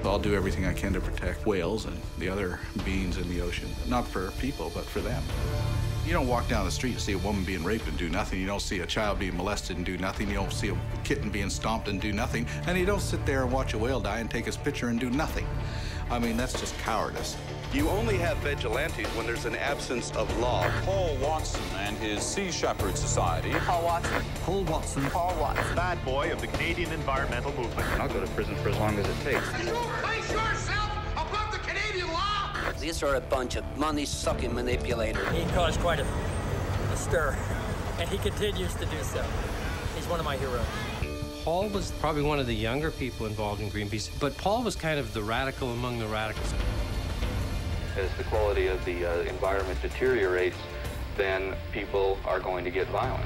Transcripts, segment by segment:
I'll do everything I can to protect whales and the other beings in the ocean. Not for people, but for them. You don't walk down the street and see a woman being raped and do nothing. You don't see a child being molested and do nothing. You don't see a kitten being stomped and do nothing. And you don't sit there and watch a whale die and take his picture and do nothing. I mean, that's just cowardice. You only have vigilantes when there's an absence of law. Paul Watson and his Sea Shepherd Society. Paul Watson. Paul Watson. Paul Watson. Bad boy of the Canadian environmental movement. I'll go to prison for as long as it takes. You place yourself above the Canadian law? These are a bunch of money-sucking manipulators. He caused quite a stir, and he continues to do so. He's one of my heroes. Paul was probably one of the younger people involved in Greenpeace, but Paul was kind of the radical among the radicals. As the quality of the environment deteriorates, then people are going to get violent.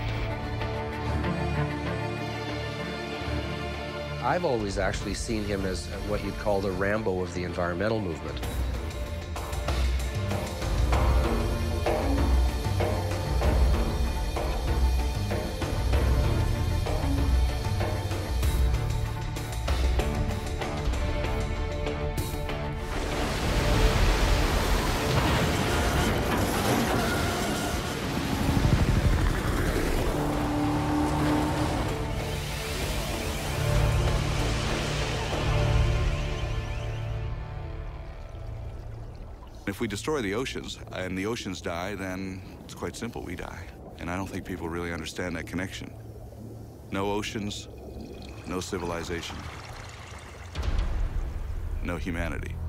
I've always actually seen him as what you'd call the Rambo of the environmental movement. If we destroy the oceans and the oceans die, then it's quite simple, we die. And I don't think people really understand that connection. No oceans, no civilization, no humanity.